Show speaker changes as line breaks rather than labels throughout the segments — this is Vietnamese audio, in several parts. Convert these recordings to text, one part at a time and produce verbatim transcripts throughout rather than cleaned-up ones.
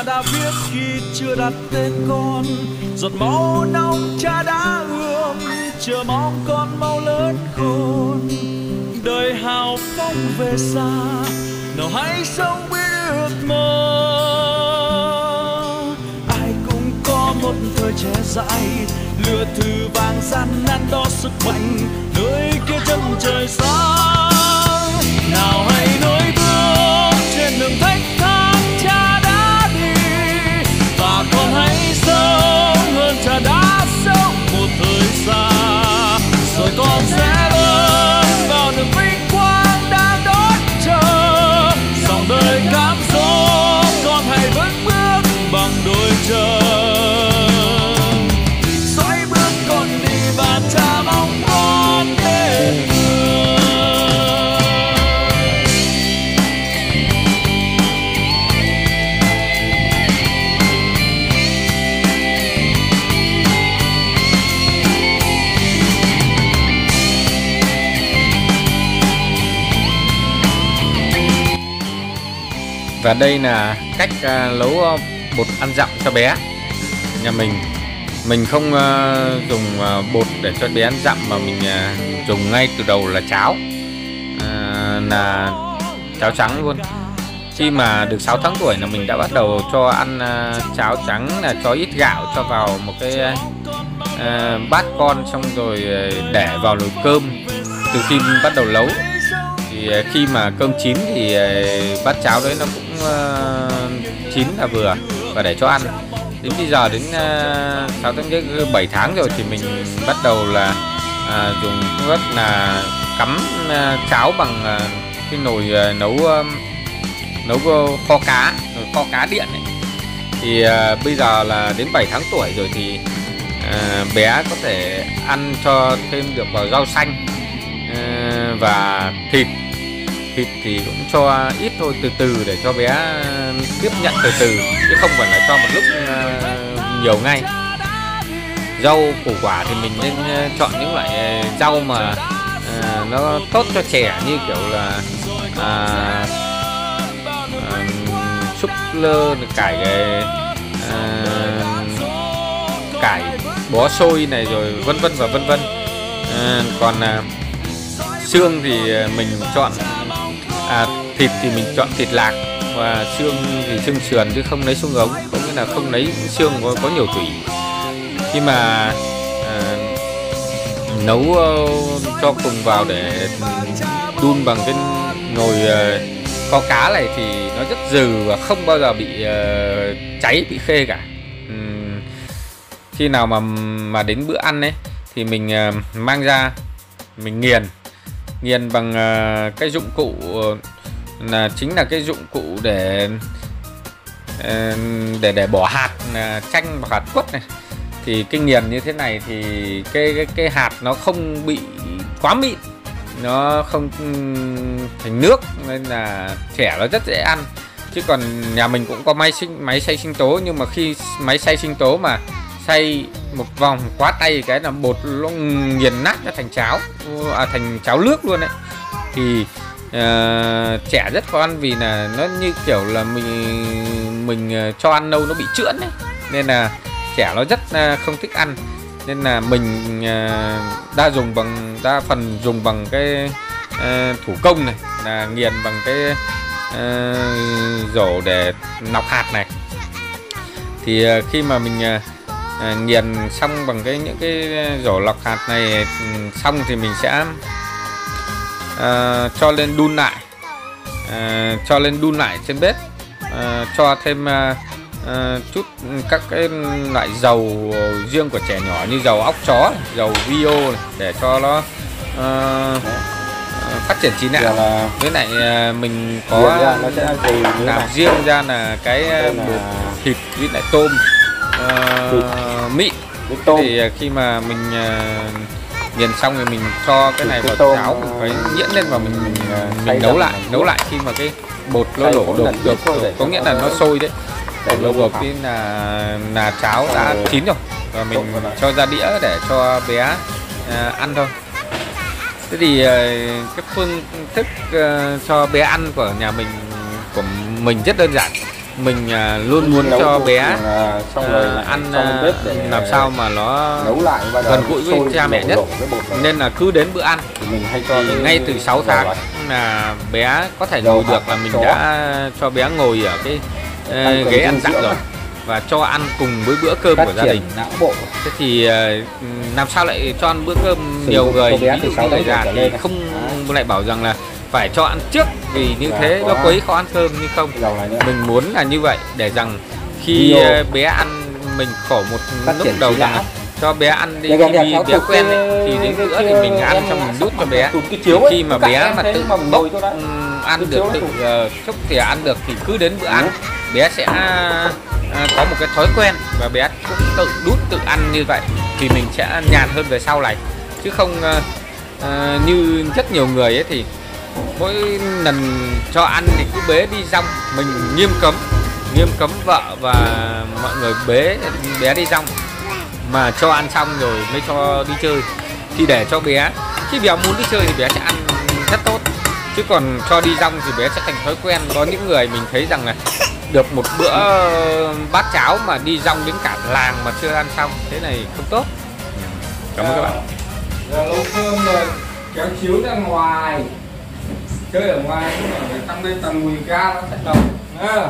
cha đã viết khi chưa đặt tên con. Giọt máu nóng cha đã ươm, chờ mong con mau lớn khôn. Đời hào phóng về xa, nào hãy sống biết ước mơ. Ai cũng có một thời trẻ dại, lửa thử vàng gian nan đó sức mạnh, nơi kia chân trời sáng. Nào hãy nối bước trên đường thách thác cha đã đi, và con hãy sống hơn cha đã sống một thời gian. Rồi con sẽ bước vào niềm vinh quang đang đón chờ. Dòng đời cám dỗ con hãy vững bước bằng đôi chân. Xoay bước con đi và cha mong con đến.
Và đây là cách uh, nấu uh, bột ăn dặm cho bé nhà mình. Mình không uh, dùng uh, bột để cho bé ăn dặm, mà mình uh, dùng ngay từ đầu là cháo, uh, là cháo trắng luôn. Khi mà được sáu tháng tuổi là mình đã bắt đầu cho ăn uh, cháo trắng, là cho ít gạo cho vào một cái uh, bát con, xong rồi để vào nồi cơm. Từ khi bắt đầu nấu thì khi mà cơm chín thì bát cháo đấy nó cũng uh, chín là vừa và để cho ăn. Đến bây giờ đến uh, sáu tháng bảy tháng rồi thì mình bắt đầu là uh, dùng phương pháp là cắm uh, cháo bằng uh, cái nồi uh, nấu uh, nấu kho cá, nồi kho cá điện ấy. Thì uh, bây giờ là đến bảy tháng tuổi rồi thì uh, bé có thể ăn cho thêm được vào rau xanh uh, và thịt. Thịt thì cũng cho ít thôi, từ từ để cho bé tiếp nhận từ từ, chứ không phải là cho một lúc uh, nhiều ngay. Rau củ quả thì mình nên uh, chọn những loại rau mà uh, nó tốt cho trẻ, như kiểu là uh, uh, súp lơ, cải uh, cải bó xôi này, rồi vân vân và vân vân. Uh, còn uh, xương thì mình chọn à, thịt thì mình chọn thịt lạc, và xương thì xương sườn chứ không lấy xương ống, có nghĩa là không lấy xương có, có nhiều tủy. Khi mà à, nấu uh, cho cùng vào để đun bằng cái nồi uh, kho cá này thì nó rất dừ và không bao giờ bị uh, cháy, bị khê cả. uhm, Khi nào mà mà đến bữa ăn ấy thì mình uh, mang ra mình nghiền nghiền bằng uh, cái dụng cụ uh, là chính là cái dụng cụ để uh, để để bỏ hạt uh, chanh và hạt quất này. Thì cái nghiền như thế này thì cái cái, cái hạt nó không bị quá mịn, nó không thành nước, nên là trẻ nó rất dễ ăn. Chứ còn nhà mình cũng có máy sinh máy xay sinh tố, nhưng mà khi máy xay sinh tố mà xay một vòng quá tay cái là bột nó nghiền nát ra thành cháo, à, thành cháo nước luôn đấy. Thì uh, trẻ rất khó ăn, vì là nó như kiểu là mình mình cho ăn nâu nó bị chưỡng đấy, nên là trẻ nó rất uh, không thích ăn. Nên là mình uh, đa dùng bằng đa phần dùng bằng cái uh, thủ công này, là nghiền bằng cái uh, rổ để nọc hạt này. Thì uh, khi mà mình uh, À, nghiền xong bằng cái những cái rổ lọc hạt này xong thì mình sẽ à, cho lên đun lại, à, cho lên đun lại trên bếp, à, cho thêm à, à, chút các cái loại dầu riêng của trẻ nhỏ như dầu óc chó, dầu vi ô để cho nó à, phát triển trí não. Với lại à, mình có ra, nó sẽ làm riêng ra là cái bột thịt với lại tôm Uh, mịn. Thì khi mà mình uh, nghiền xong thì mình cho cái này vào cháo, mình phải nhuyễn lên và mình mình, mình nấu lại nấu lại khi mà cái bột nó đổ được được có nghĩa là nó sôi đấy, đổ được thì là là cháo đã chín rồi, và mình cho ra đĩa để cho bé uh, ăn thôi. Thế thì uh, cái phương thức uh, cho bé ăn của nhà mình của mình rất đơn giản. mình à, luôn muốn cho bé
à,
à, ăn à, làm sao mà nó
nấu lại
gần gũi với cha mẹ nhất, nên là cứ đến bữa ăn
thì mình hay cho
thì ngay từ sáu tháng là bé có thể ngồi được là mình đã cho bé ngồi ở cái uh, ghế ăn dặm rồi và cho ăn cùng với bữa cơm của gia đình. Thế thì uh, làm sao lại cho ăn bữa cơm nhiều người, ví dụ như người già thì không lại bảo rằng là phải cho ăn trước vì như thế nó quấy khó ăn cơm, nhưng không, mình muốn là như vậy để rằng khi bé ăn mình khổ một lúc đầu rằng cho bé ăn đi, khi bé quen ấy, thì đến bữa thì mình ăn xong mình đút cho bé. Thì khi mà bé mà tự bốc ăn được, tự uh, xúc thì ăn được thì cứ đến bữa ăn bé sẽ uh, có một cái thói quen và bé cũng tự đút tự ăn như vậy thì mình sẽ nhàn hơn về sau này, chứ không uh, uh, như rất nhiều người ấy thì mỗi lần cho ăn thì cứ bế đi rong. Mình nghiêm cấm nghiêm cấm vợ và mọi người bế bé đi rong, mà cho ăn xong rồi mới cho đi chơi. Thì để cho bé khi bé muốn đi chơi thì bé sẽ ăn rất tốt, chứ còn cho đi rong thì bé sẽ thành thói quen. Có những người mình thấy rằng là được một bữa bát cháo mà đi rong đến cả làng mà chưa ăn xong, thế này không tốt. Cảm ơn các bạn.
Giờ nấu cơm rồi kéo chiếu ra ngoài chơi ở ngoài, nhưng mà phải tăng lên tầm mười ca nó sẽ đồng à.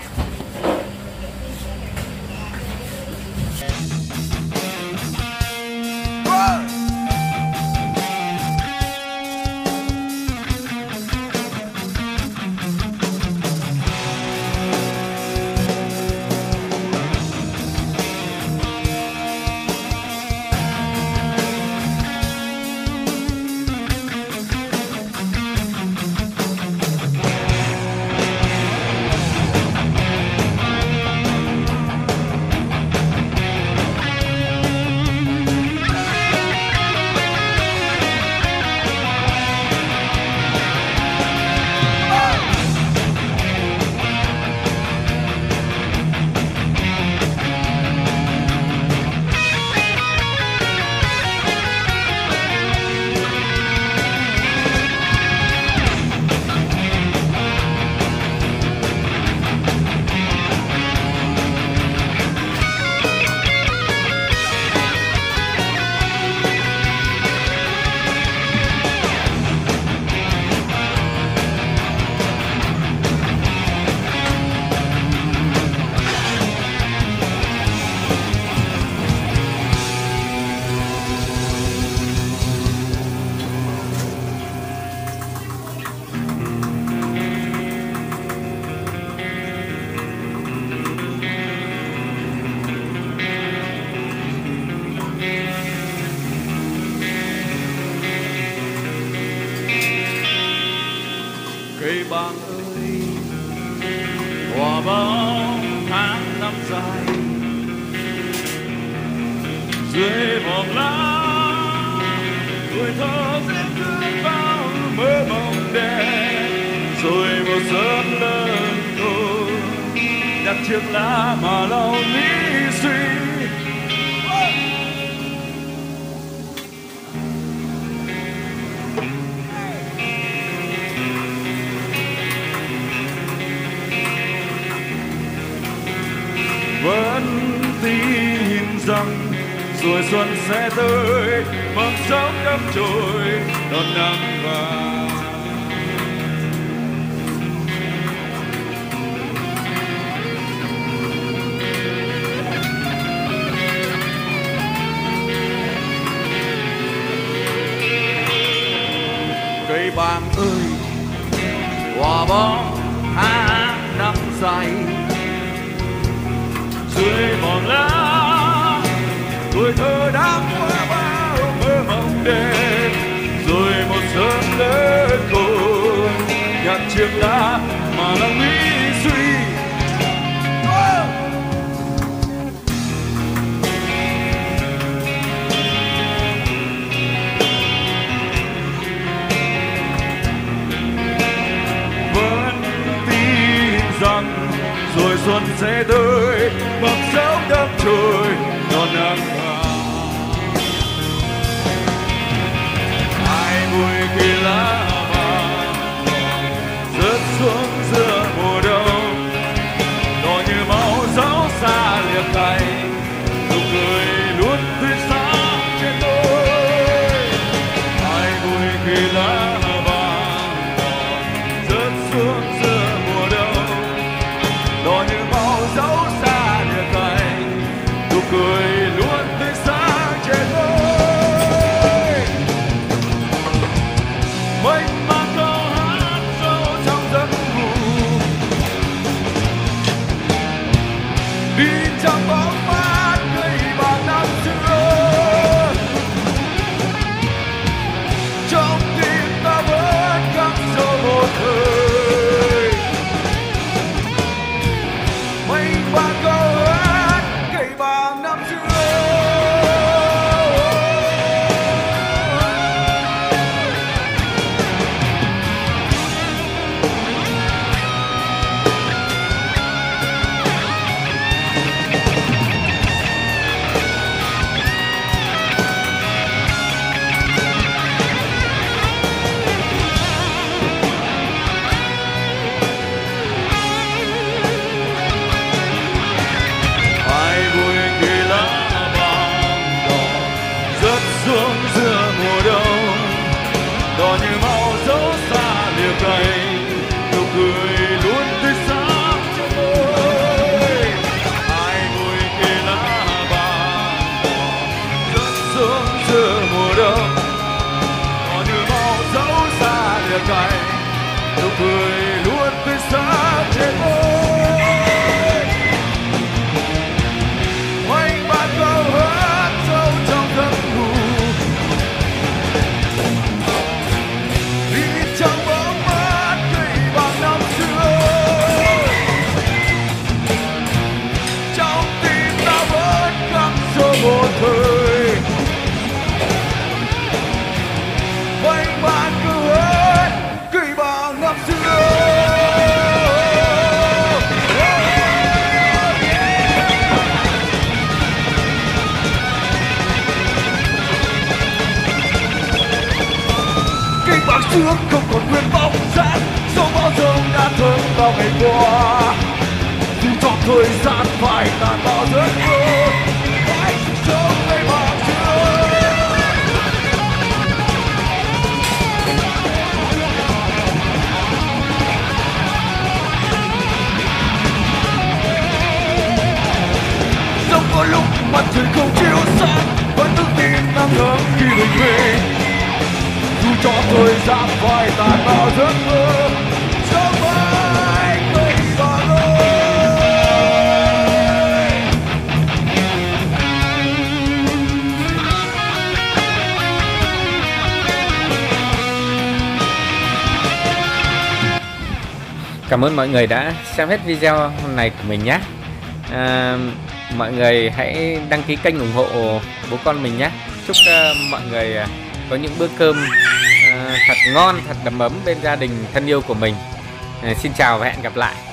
Cây bàng ơi, hòa bao tháng năm dài dưới vòng lá, tuổi thơ sẽ thương bao mơ mộng đẹp, rồi một sớm lớn thôi đặt chiếc lá mà lòng nghĩ suy. Vẫn tin rằng rồi xuân sẽ tới, mầm sống đắm trôi đón nắng vàng. Cây bàng ơi, hòa bóng tháng năm dài dưới mòn lá, tuổi thơ đã qua bao mơ mộng đẹp, rồi một sớm lớn khôn nhặt chiếc lá mà lòng nghĩ suy. Vẫn tin rằng rồi xuân sẽ tới, mầm sống đắm trôi đón nắng vàng. Ai vui khi lá vàng rớt xuống giữa mùa đông, trước không còn nguyên bóng dáng, sống bao giờ đã thương bao ngày qua. Dù cho thời gian phải tàn bao giấc mơ, hãy chống lấy bao chưa. Giống có lúc mặt trời không chiếu sáng, vẫn tự tin ngang ngớm khi mình về. Dù cho thời gian phải tàn bao giấc mơ, sống mãi với bà ơi.
Cảm ơn mọi người đã xem hết video hôm nay của mình nhé. À, mọi người hãy đăng ký kênh ủng hộ bố con mình nhé. Chúc uh, mọi người uh, có những bữa cơm uh, thật ngon, thật đầm ấm bên gia đình thân yêu của mình. Uh, xin chào và hẹn gặp lại.